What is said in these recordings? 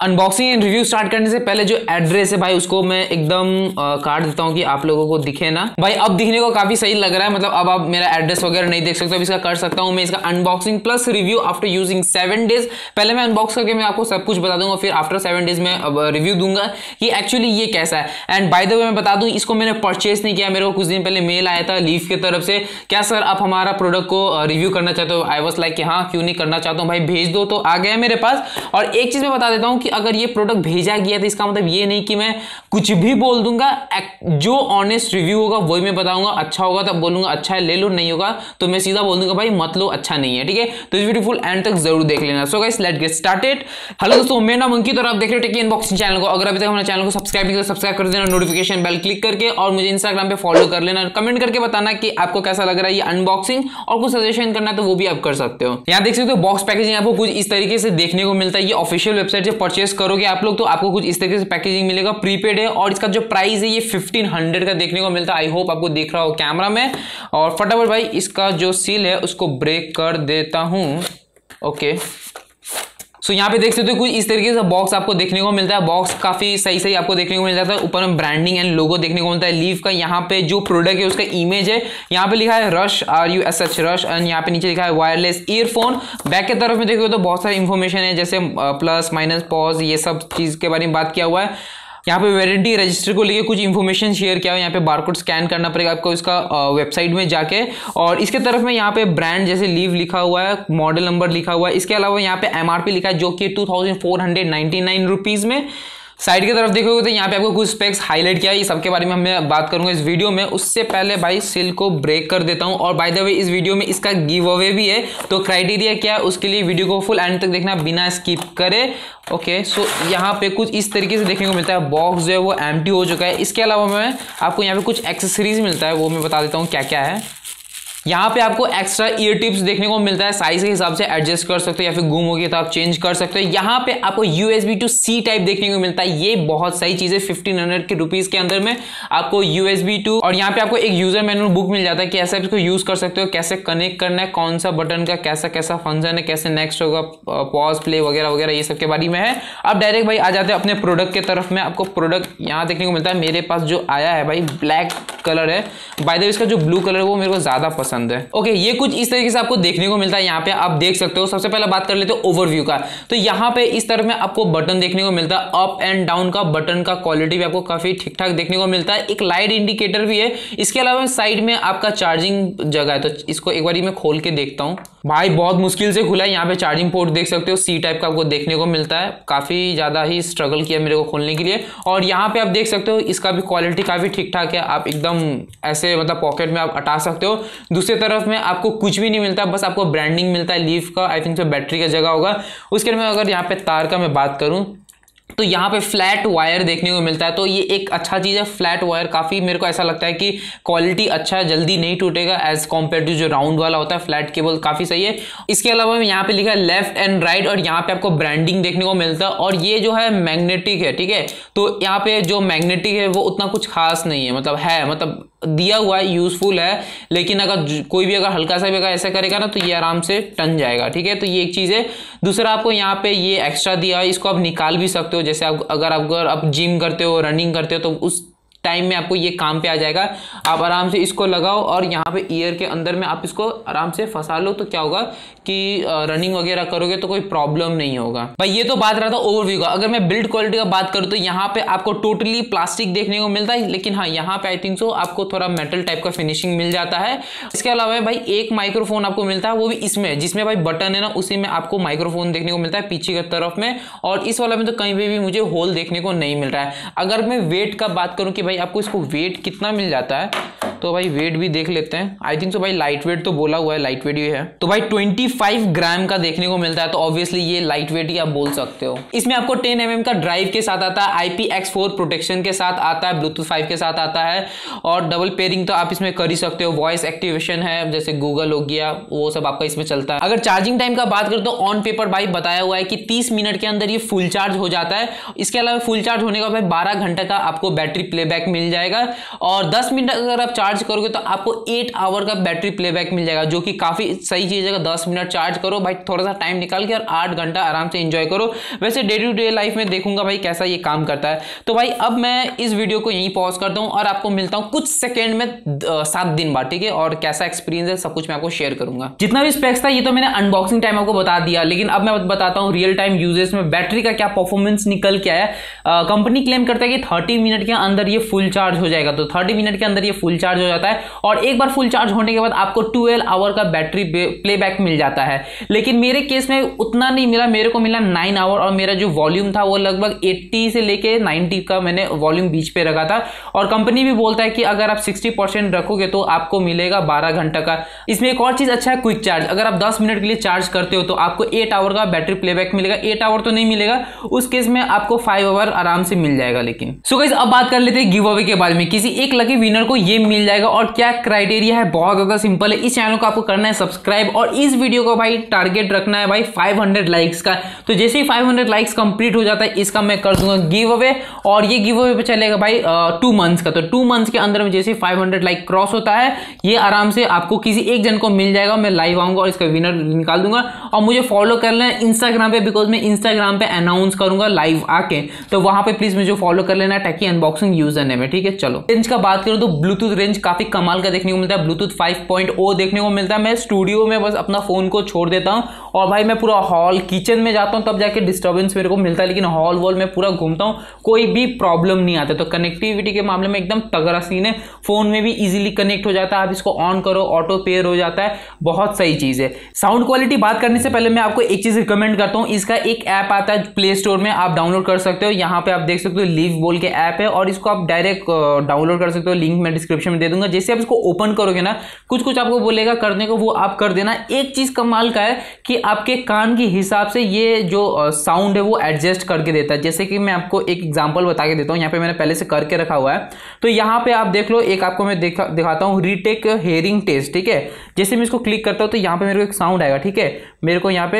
Unboxing and review start करने से पहले जो एड्रेस है भाई उसको मैं एकदम काट देता हूँ कि आप लोगों को दिखे ना। भाई अब दिखने को काफी सही लग रहा है, मतलब अब आप मेरा एड्रेस वगैरह नहीं देख सकते, अब इसका कर सकता हूँ मैं इसका unboxing plus review after using 7 days. पहले मैं अनबॉक्स करके मैं आपको सब कुछ बता दूंगा, फिर आफ्टर 7 डेज में रिव्यू दूंगा कि एक्चुअली ये कैसा है। एंड बाय द वे मैं बता दूं इसको मैंने परचेस नहीं किया, मेरे को कुछ दिन पहले मेल आया था लीफ की तरफ से, क्या सर आप हमारा प्रोडक्ट को रिव्यू करना चाहते हो। आई वाज लाइक कि हाँ क्यों नहीं करना चाहता हूँ भाई, भेज दो। तो आ गया मेरे पास। और एक चीज मैं बता देता हूँ कि अगर ये प्रोडक्ट भेजा गया तो इसका मतलब ये नहीं कि मैं कुछ भी बोल दूंगा, जो ऑनेस्ट रिव्यू होगा वही मैं बताऊंगा। अच्छा होगा तब बोलूंगा अच्छा है ले लो, नहीं होगा तो मैं सीधा बोल दूंगा भाई मत लो अच्छा नहीं है, ठीक है। तो इस वीडियो फुल एंड तक जरूर देख लेना। So guys let's get started. Hello दोस्तों, मेरा नाम अंकित और आप देख रहे हो टेकी अनबॉक्सिंग चैनल को। अगर अभी तक हमारे चैनल को सब्सक्राइब नहीं किया सब्सक्राइब कर देना, नोटिफिकेशन बेल क्लिक करके, और मुझे इंस्टाग्राम पे फॉलो कर लेना। कमेंट करके बताना कि आपको कैसा लग रहा है ये अनबॉक्सिंग, और कुछ सजेशन करना है तो वो भी आप कर सकते हो। यहाँ देख सकते हो बॉक्स पैकेजिंग आपको कुछ इस तरीके से देखने को मिलता है। ये ऑफिशियल वेबसाइट से परचेस करोगे आप लोग तो आपको कुछ इस तरीके से पैकेजिंग मिलेगा, प्रीपेड है, और इसका जो प्राइस है ये 1500 का देखने को मिलता है। आई होप आपको दिख रहा हो कैमरा में। और फटाफट भाई इसका जो सील है उसको ब्रेक कर देता हूं। ओके सो यहाँ पे देख सकते हो कुछ इस तरीके से बॉक्स आपको देखने को मिलता है। बॉक्स काफी सही आपको देखने को मिल जाता है। ऊपर में ब्रांडिंग एंड लोगो देखने को मिलता है लीफ का। यहाँ पे जो प्रोडक्ट है उसका इमेज है, यहाँ पे लिखा है रश RUSH रश, एंड यहाँ पे नीचे लिखा है वायरलेस ईयरफोन। बैक की तरफ में देखो तो बहुत सारी इंफॉर्मेशन है, जैसे प्लस माइनस पॉज, ये सब चीज के बारे में बात किया हुआ है। यहाँ पे वारंटी रजिस्टर को लेके कुछ इन्फॉर्मेशन शेयर किया है। यहाँ पे बारकोड स्कैन करना पड़ेगा आपको इसका वेबसाइट में जाके। और इसके तरफ में यहाँ पे ब्रांड जैसे लीव लिखा हुआ है, मॉडल नंबर लिखा हुआ है। इसके अलावा यहाँ पे MRP लिखा है जो कि 2499 रुपीज में। साइड की तरफ देखोगे तो यहाँ पे आपको कुछ स्पेक्स हाईलाइट किया है, ये सबके बारे में मैं बात करूंगा इस वीडियो में। उससे पहले भाई सील को ब्रेक कर देता हूँ। और बाय द वे इस वीडियो में इसका गिव अवे भी है, तो क्राइटेरिया क्या है उसके लिए वीडियो को फुल एंड तक देखना बिना स्किप करे। ओके सो यहाँ पे कुछ इस तरीके से देखने को मिलता है। बॉक्स जो है वो एम्प्टी हो चुका है। इसके अलावा मैं आपको यहाँ पे कुछ एक्सेसरीज मिलता है, वो मैं बता देता हूँ क्या क्या है। यहाँ पे आपको एक्स्ट्रा ईयर टिप्स देखने को मिलता है, साइज के हिसाब से एडजस्ट कर सकते हो या फिर गुम हो गया तो आप चेंज कर सकते हो। यहाँ पे आपको USB to C टाइप देखने को मिलता है, ये बहुत सही चीज है। 1500 के रुपीज के अंदर में आपको USB to, और यहाँ पे आपको एक यूजर मैनुअल बुक मिल जाता है कि ऐसे इसको यूज कर सकते हो, कैसे कनेक्ट करना है, कौन सा बटन का कैसा कैसा फंक्शन है, कैसे नेक्स्ट होगा, पॉज प्ले वगैरह वगैरह ये सब के बारे में है। अब डायरेक्ट भाई आ जाते हैं अपने प्रोडक्ट के तरफ में। आपको प्रोडक्ट यहाँ देखने को मिलता है। मेरे पास जो आया है भाई ब्लैक कलर है, बाय द वे इसका जो ब्लू कलर है वो मेरे को ज्यादा पसंद है। ओके ये कुछ इस तरीके से आपको देखने को मिलता है। यहाँ पे आप देख सकते हो। सबसे पहले बात कर लेते हो ओवरव्यू का। तो यहाँ पे इस तरफ में आपको बटन देखने को मिलता है, अप एंड डाउन का बटन का क्वालिटी भी आपको काफी ठीक ठाक देखने को मिलता है। एक लाइट इंडिकेटर भी है। इसके अलावा साइड में आपका चार्जिंग जगह है, तो इसको एक बार मैं खोल के देखता हूँ। भाई बहुत मुश्किल से खुला है। यहाँ पे चार्जिंग पोर्ट देख सकते हो, C टाइप का आपको देखने को मिलता है। काफी ज्यादा ही स्ट्रगल किया मेरे को खोलने के लिए। और यहाँ पे आप देख सकते हो इसका भी क्वालिटी काफी ठीक ठाक है। आप एकदम ऐसे मतलब पॉकेट में आप हटा सकते हो। दूसरी तरफ में आपको कुछ भी नहीं मिलता, बस आपको ब्रांडिंग मिलता है लीफ का। आई थिंक सो बैटरी का जगह होगा। उसके बाद अगर यहाँ पे तार का मैं बात करूं तो यहाँ पे फ्लैट वायर देखने को मिलता है, तो ये एक अच्छा चीज है। फ्लैट वायर काफी मेरे को ऐसा लगता है कि क्वालिटी अच्छा है, जल्दी नहीं टूटेगा एज कम्पेयर टू जो राउंड वाला होता है। फ्लैट केबल काफी सही है। इसके अलावा यहाँ पे लिखा है लेफ्ट एंड राइट, और यहाँ पे आपको ब्रांडिंग देखने को मिलता है। और ये जो है मैग्नेटिक है, ठीक है। तो यहाँ पे जो मैग्नेटिक है वो उतना कुछ खास नहीं है, मतलब दिया हुआ है, यूजफुल है, लेकिन अगर कोई भी अगर हल्का सा भी अगर ऐसा करेगा ना तो ये आराम से टन जाएगा, ठीक है। तो ये एक चीज है। दूसरा आपको यहाँ पे ये एक्स्ट्रा दिया है, इसको आप निकाल भी सकते हो। जैसे अगर आप जिम करते हो, रनिंग करते हो तो उस टाइम में आपको ये काम पे आ जाएगा। आप आराम से इसको लगाओ और यहाँ पे ईयर के अंदर में आप इसको आराम से फंसा लो, तो क्या होगा कि रनिंग वगैरह करोगे तो कोई प्रॉब्लम नहीं होगा। भाई ये तो बात रहा था ओवरव्यू का। अगर मैं बिल्ड क्वालिटी का बात करूँ तो यहाँ पे आपको टोटली प्लास्टिक देखने को मिलता है, लेकिन हाँ यहाँ पे आई थिंक सो आपको थोड़ा मेटल टाइप का फिनिशिंग मिल जाता है। इसके अलावा भाई एक माइक्रोफोन आपको मिलता है, वो भी इसमें जिसमें भाई बटन है ना उसी में आपको माइक्रोफोन देखने को मिलता है पीछे की तरफ में। और इस वाला में तो कहीं भी मुझे होल देखने को नहीं मिल रहा है। अगर मैं वेट का बात करूँ कि भाई आपको इसको वेट कितना मिल जाता है, तो भाई वेट भी देख लेते हैं। आई थिंक सो भाई लाइट वेट तो बोला हुआ है, लाइट वेट ही है। तो भाई 25 ग्राम का देखने को मिलता है, तो ऑब्वियसली ये लाइट वेट ही आप बोल सकते हो। इसमें आपको 10 mm का ड्राइव के साथ आता है, IPX4 प्रोटेक्शन के साथ आता है, ब्लूटूथ 5 के साथ आता है, और डबल पेयरिंग तो आप इसमें कर ही सकते हो। वॉइस एक्टिवेशन है, जैसे गूगल हो गया, वो सब आपका इसमें चलता है। अगर चार्जिंग टाइम का बात करें तो ऑन पेपर भाई बताया हुआ है कि 30 मिनट के अंदर ये फुल चार्ज हो जाता है। इसके अलावा फुल चार्ज होने का भाई 12 घंटे का आपको बैटरी प्लेबैक मिल जाएगा। और 10 मिनट अगर आप चार्ज चार्ज करोगे तो आपको 8 आवर का बैटरी प्लेबैक मिल जाएगा, जो कि काफी सही चीज है। 10 मिनट चार्ज करो भाई, थोड़ा सा टाइम निकाल के, और 8 घंटा आराम से एंजॉय करो। वैसे डे टू डे लाइफ में देखूंगा भाई कैसा ये काम करता है। तो भाई अब मैं इस वीडियो को यहीं पॉज करता हूं और आपको मिलता हूं कुछ सेकंड में 7 दिन बाद, ठीक है। और कैसा एक्सपीरियंस है सब कुछ मैं आपको शेयर करूंगा। जितना भी स्पेक्स था ये तो मैंने अनबॉक्सिंग टाइम आपको बता दिया, लेकिन अब मैं बताता हूं रियल टाइम यूजेस में बैटरी का क्या परफॉर्मेंस निकल के आया। कंपनी क्लेम करता है कि 30 मिनट के अंदर ये फुल चार्ज हो जाएगा, तो 30 मिनट के अंदर ये फुल चार्ज हो जाता है। और एक बार फुल चार्ज होने के बाद आपको 12 आवर का बैटरी प्लेबैक मिल जाता है। लेकिन मेरे केस में उतना नहीं मिला, मेरे को मिला 9 आवर, और मेरा जो वॉल्यूम था वो लगभग 80 से लेके 90 का मैंने वॉल्यूम बीच पे रखा था। और कंपनी भी बोलता है कि अगर आप 60% रखोगे तो आपको मिलेगा 12 घंटा का। इसमें एक और चीज अच्छा है, क्विक चार्ज। अगर आप 10 मिनट के लिए चार्ज करते हो तो आपको 8 आवर का बैटरी प्लेबैक मिलेगा। 8 आवर तो नहीं मिलेगा, उस केस में आपको 5 आवर आराम से मिल जाएगा। लेकिन सो गाइस अब बात कर लेते हैं गिव अवे के बारे में। किसी एक लकी विनर को ये मिल जाएगा। और क्या क्राइटेरिया है, बहुत ज्यादा सिंपल है। इस चैनल को आपको करना है सब्सक्राइब, और इस वीडियो को भाई टारगेट रखना है भाई 500 लाइक्स का। तो जैसे ही 500 लाइक्स कंप्लीट हो जाता है इसका मैं कर दूंगा गिव अवे। और ये गिव अवे पे चलेगा भाई 2 मंथ्स का। तो 2 मंथ्स के अंदर में जैसे 500 लाइक क्रॉस होता है ये आराम से आपको किसी एक जन को मिल जाएगा। मैं लाइव आऊंगा और इसका विनर निकाल दूंगा। और मुझे फॉलो कर लेना इंस्टाग्राम पे, बिकॉज मैं इंस्टाग्राम पे अनाउंस करूंगा लाइव आके। तो वहां पे प्लीज मुझे फॉलो कर लेना टैकी अनबॉक्सिंग यूजर नेम है, ठीक है। चलो रेंज का बात करूं तो ब्लूटूथ रेंज काफी कमाल का देखने को मिलता है। ब्लूटूथ 5.0 देखने को मिलता है। मैं स्टूडियो में बस अपना फोन को छोड़ देता हूं और भाई मैं पूरा हॉल किचन में जाता हूं तब जाके डिस्टर्बेंस मेरे को मिलता है, लेकिन हॉल वॉल में पूरा घूमता हूं कोई भी प्रॉब्लम नहीं आता। तो कनेक्टिविटी के मामले में एकदम तगड़ा सीन है। फोन में भी इजीली कनेक्ट हो जाता है, आप इसको ऑन करो ऑटो पेयर हो जाता है, बहुत सही चीज है। साउंड क्वालिटी बात करने से पहले मैं आपको एक चीज रिकमेंड करता हूं। इसका एक ऐप आता है प्ले स्टोर में, आप डाउनलोड कर सकते हो। यहाँ पे आप देख सकते हो लीव बोल के ऐप है, और इसको आप डायरेक्ट डाउनलोड कर सकते हो। लिंक मैं डिस्क्रिप्शन में दे दूंगा। जैसे आप इसको ओपन करोगे ना, कुछ कुछ आपको बोलेगा करने को, वो आप कर देना। एक चीज कमाल का है कि आपके कान के हिसाब से ये जो साउंड है वो एडजस्ट करके देता है। जैसे कि मैं आपको एक एग्जांपल बता के देता हूं। यहाँ पे मैंने पहले से करके रखा हुआ है, तो यहाँ पे आप देख लो। एक आपको मैं दिखाता हूँ रीटेक हेयरिंग टेस्ट, ठीक है। जैसे मैं इसको क्लिक करता हूँ तो यहाँ पे मेरे को एक साउंड आएगा, ठीक है। मेरे को यहाँ पे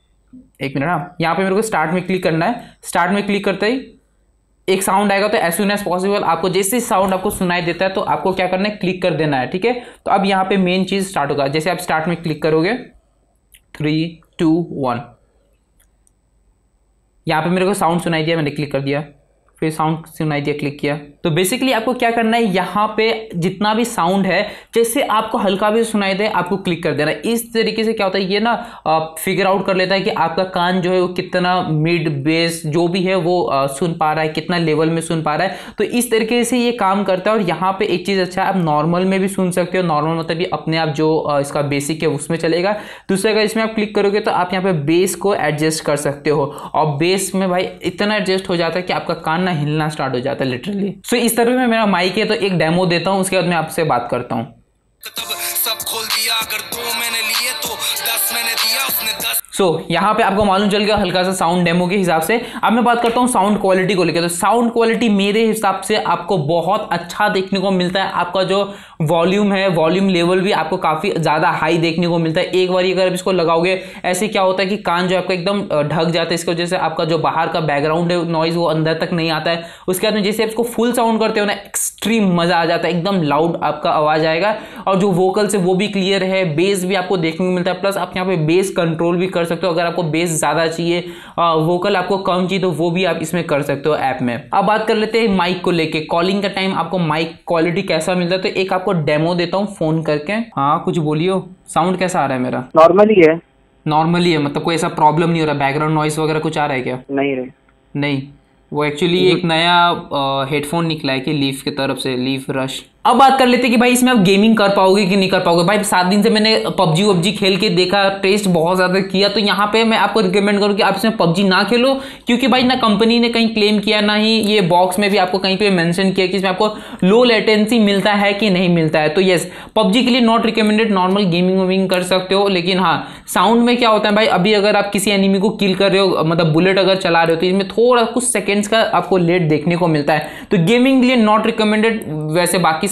एक मिनट, हाँ, यहाँ पे मेरे को स्टार्ट में क्लिक करना है। स्टार्ट में क्लिक करते ही एक साउंड आएगा। तो एज सून एज पॉसिबल आपको जैसे साउंड आपको सुनाई देता है तो आपको क्या करना है, क्लिक कर देना है, ठीक है। तो अब यहाँ पे मेन चीज स्टार्ट होगा। जैसे आप स्टार्ट में क्लिक करोगे 3 2 1, यहाँ पे मेरे को साउंड सुनाई दिया, मैंने क्लिक कर दिया। फिर साउंड सुनाई दिया, क्लिक किया। तो बेसिकली आपको क्या करना है, यहाँ पे जितना भी साउंड है जैसे आपको हल्का भी सुनाई दे आपको क्लिक कर देना। इस तरीके से क्या होता है, ये ना फिगर आउट कर लेता है कि आपका कान जो है वो कितना मिड बेस जो भी है वो सुन पा रहा है, कितना लेवल में सुन पा रहा है। तो इस तरीके से ये काम करता है। और यहाँ पे एक चीज अच्छा है, आप नॉर्मल में भी सुन सकते हो। नॉर्मल मतलब ये अपने आप जो इसका बेसिक है उसमें चलेगा। दूसरा अगर इसमें आप क्लिक करोगे तो आप यहाँ पे बेस को एडजस्ट कर सकते हो, और बेस में भाई इतना एडजस्ट हो जाता है कि आपका कान हिलना स्टार्ट हो जाता है लिटरली। सो इस तरह में मेरा माइक है, तो एक डेमो देता हूं, उसके बाद मैं आपसे बात करता हूं। सब खोल दिया, अगर 2 मैंने लिए तो 10 मैंने दिया, उसने 10। यहाँ पे आपको मालूम चल गया हल्का सा साउंड डेमो के हिसाब से। अब मैं बात करता हूँ साउंड क्वालिटी को लेकर। तो साउंड क्वालिटी मेरे हिसाब से आपको बहुत अच्छा देखने को मिलता है। आपका जो वॉल्यूम है, वॉल्यूम लेवल भी आपको काफी ज्यादा हाई देखने को मिलता है। एक बार अगर इसको लगाओगे ऐसे क्या होता है कि कान जो आपका एकदम ढक जाता है, इसकी वजह से आपका जो बाहर का बैकग्राउंड है नॉइज वो अंदर तक नहीं आता है। उसके बाद में जैसे आप इसको फुल साउंड करते हो ना, एक्सट्रीम मजा आ जाता है, एकदम लाउड आपका आवाज आएगा। और जो वोकल्स है वो भी क्लियर है, बेस भी आपको देखने को मिलता है। प्लस आप यहाँ पे बेस कंट्रोल भी कर सकते हो। अगर आपको बेस ज्यादा चाहिए, वोकल आपको कम चाहिए, तो वो भी आप इसमें कर सकते हो ऐप में। अब बात कर लेते हैं माइक को लेके। कॉलिंग का टाइम आपको माइक क्वालिटी कैसा मिलता है, तो एक आपको डेमो देता हूँ फोन करके। हाँ कुछ बोलियो, साउंड कैसा आ रहा है मेरा? नॉर्मली है। नॉर्मली है मतलब कोई ऐसा प्रॉब्लम नहीं हो रहा? बैकग्राउंड नॉइस वगैरह कुछ आ रहा है क्या? नहीं रे, नहीं। वो एक्चुअली एक नया हेडफोन निकला है कि लीफ की तरफ से, लीफ रश। अब बात कर लेते हैं कि भाई इसमें आप गेमिंग कर पाओगे कि नहीं कर पाओगे। भाई 7 दिन से मैंने पबजी खेल के देखा, टेस्ट बहुत ज्यादा किया। तो यहाँ पे मैं आपको रिकमेंड करूँ कि आप इसमें पबजी ना खेलो, क्योंकि भाई ना कंपनी ने कहीं क्लेम किया, ना ही ये बॉक्स में भी आपको कहीं पे मेंशन किया कि इसमें आपको लो लेटेंसी मिलता है कि नहीं मिलता है। तो यस, पबजी के लिए नॉट रिकमेंडेड। नॉर्मल गेमिंग वेमिंग कर सकते हो, लेकिन हाँ साउंड में क्या होता है भाई, अभी अगर आप किसी एनिमी को किल कर रहे हो, मतलब बुलेट अगर चला रहे हो, तो इसमें थोड़ा कुछ सेकेंड्स का आपको लेट देखने को मिलता है। तो गेमिंग के लिए नॉट रिकमेंडेड। वैसे बाकी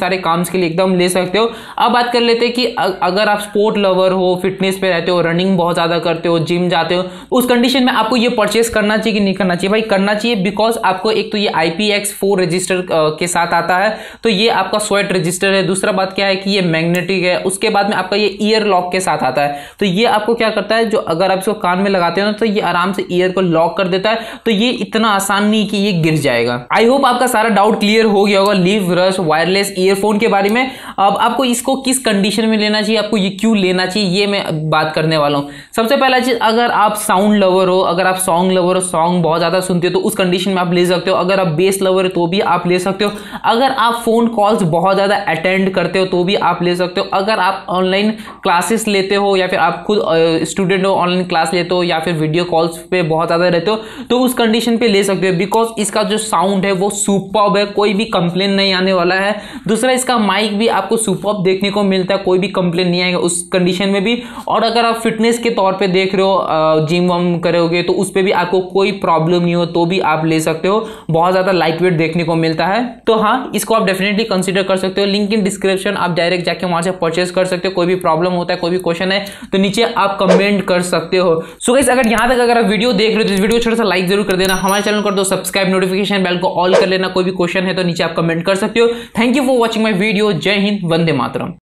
सारे काम के लिए एकदम ले सकते हो। अब बात कर लेते हैं कि अगर आप स्पोर्ट लवर हो, फिटनेस पे रहते हो, रनिंग बहुत ज्यादा करते हो, जिम जाते हो, उस कंडीशन में आपको ये परचेस करना चाहिए कि नहीं करना चाहिए? भाई करना चाहिए, बिकॉज आपको एक तो ये IPX4 रजिस्टर के साथ आता है, तो ये आपका स्वेट रजिस्टर है। दूसरा बात क्या है कि ये मैग्नेटिक है। उसके बाद में आपका ये ईयर लॉक के साथ आता है, तो ये आपको क्या करता है, जो अगर आप इसको कान में लगाते हो ना, तो ये आराम से ईयर को लॉक कर देता है। तो ये इतना आसान नहीं कि ये गिर जाएगा। आई होप आपका सारा डाउट क्लियर हो गया होगा लीफ रस्ट वायरलेस ईयरफोन के बारे में। अब आपको इसको किस कंडीशन में लेना चाहिए, आपको ये क्यों लेना चाहिए, ये मैं बात करने वाला हूं। सबसे पहला चीज, अगर आप साउंड लवर हो, अगर आप सॉन्ग लवर हो, सॉन्ग बहुत ज्यादा सुनते हो, तो उस कंडीशन में आप ले सकते हो। अगर आप बेस लवर हो तो भी आप ले सकते हो। अगर आप फोन कॉल्स बहुत ज्यादा अटेंड करते हो तो भी आप ले सकते हो। अगर आप ऑनलाइन क्लासेस लेते हो या फिर आप खुद स्टूडेंट हो, ऑनलाइन क्लास लेते हो या फिर वीडियो कॉल्स पे बहुत ज्यादा रहते हो, तो उस कंडीशन पे ले सकते हो, बिकॉज इसका जो साउंड है वो सुपर्ब है, कोई भी कंप्लेन नहीं आने वाला है। दूसरा, इसका माइक भी आपको सुपर्ब देखने को मिलता है, कोई भी कंप्लेन नहीं आएगा उस कंडीशन में भी। और अगर आप फिटनेस के तौर पे देख रहे हो, जिम वम करोगे तो उस पे भी आपको कोई प्रॉब्लम नहीं हो तो भी आप ले सकते हो। बहुत ज्यादा लाइट वेट देखने को मिलता है, तो हाँ, इसको आप डेफिनेटली कंसीडर कर सकते हो। लिंक इन डिस्क्रिप्शन, आप डायरेक्ट जाके वहां से परचेस कर सकते हो। कोई भी प्रॉब्लम होता है, कोई भी क्वेश्चन है तो नीचे आप कमेंट कर सकते हो। सो गाइस, अगर यहां तक अगर आप वीडियो देख रहे हो तो इस वीडियो को छोटा सा लाइक जरूर कर देना, हमारे चैनल कर दो सब्सक्राइब, नोटिफिकेशन बेल को ऑल कर लेना। कोई भी क्वेश्चन है तो नीचे आप कमेंट कर सकते हो। Thank you for watching my video. Jai Hind, Vande Mataram.